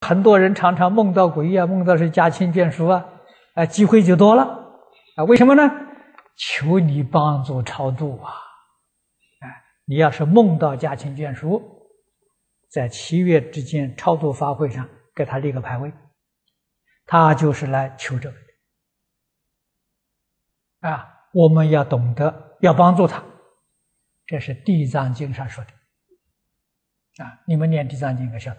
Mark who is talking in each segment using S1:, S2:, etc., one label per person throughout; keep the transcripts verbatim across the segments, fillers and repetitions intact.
S1: 很多人常常梦到鬼啊，梦到是家亲眷属啊，啊，机会就多了啊。为什么呢？求你帮助超度啊！啊，你要是梦到家亲眷属，在七月之间超度法会上给他立个牌位，他就是来求这个的啊。我们要懂得要帮助他，这是《地藏经》上说的啊。你们念《地藏经》可晓得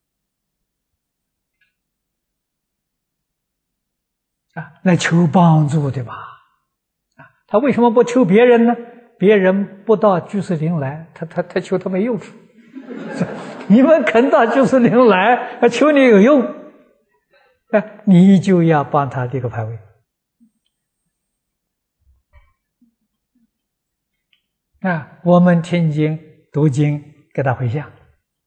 S1: 啊？来求帮助对吧？啊，他为什么不求别人呢？别人不到居士林来，他他他求他没用处。你们肯到居士林来，他求你有用，啊，你就要帮他立个牌位啊。我们听经读经，给他回向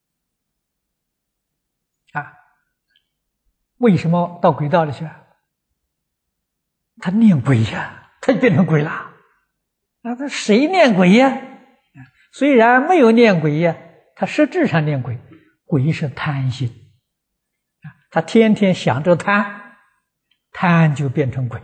S1: 啊。为什么到鬼道里去啊？他念鬼呀，他就变成鬼了。那他谁念鬼呀？虽然没有念鬼呀，他实质上念鬼。鬼是贪心，他天天想着贪，贪就变成鬼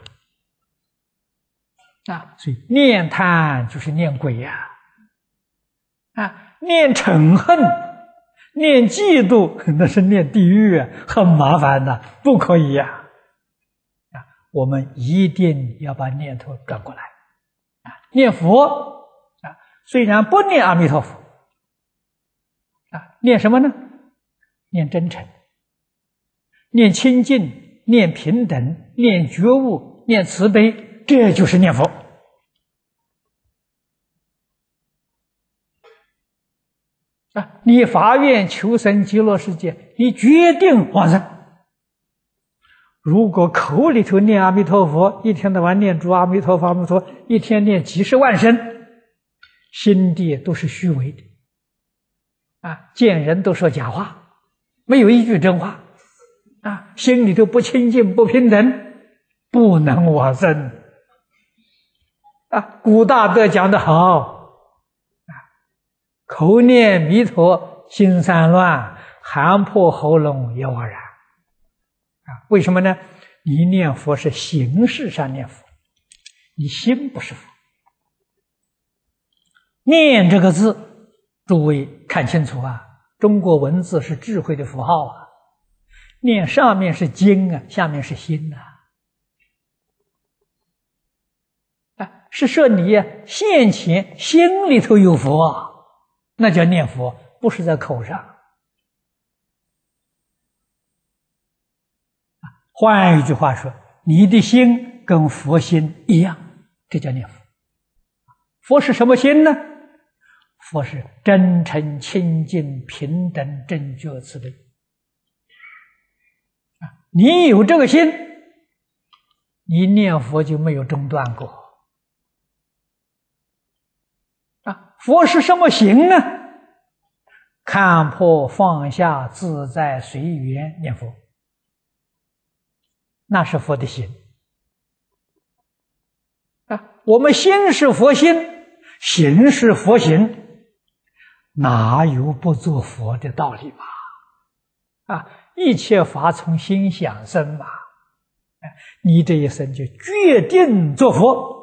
S1: 啊。所以念贪就是念鬼呀，啊，念嗔恨、念嫉妒，那是念地狱啊，很麻烦的，不可以呀。我们一定要把念头转过来啊！念佛啊，虽然不念阿弥陀佛啊，念什么呢？念真诚，念清净，念平等，念觉悟，念慈悲，这就是念佛啊！你发愿求生极乐世界，你决定往生。如果口里头念阿弥陀佛，一天到晚念诸阿弥陀佛阿弥陀佛，一天念几十万声，心地都是虚伪的啊！见人都说假话，没有一句真话啊！心里头不清净不平等，不能往生啊！古大德讲得好啊，口念弥陀心散乱，喊破喉咙也枉然啊！为什么呢？你念佛是形式上念佛，你心不是佛。念这个字，诸位看清楚啊！中国文字是智慧的符号啊，念上面是经啊，下面是心啊，啊，是说你呀、啊、现前心里头有佛啊，那叫念佛，不是在口上。换一句话说，你的心跟佛心一样，这叫念佛。佛是什么心呢？佛是真诚、清净、平等、正觉、慈悲。你有这个心，你念佛就没有中断过。啊，佛是什么行呢？看破放下、自在随缘念佛。那是佛的心啊！我们心是佛心，行是佛行，哪有不做佛的道理嘛？啊，一切法从心想生嘛！你这一生就决定做佛。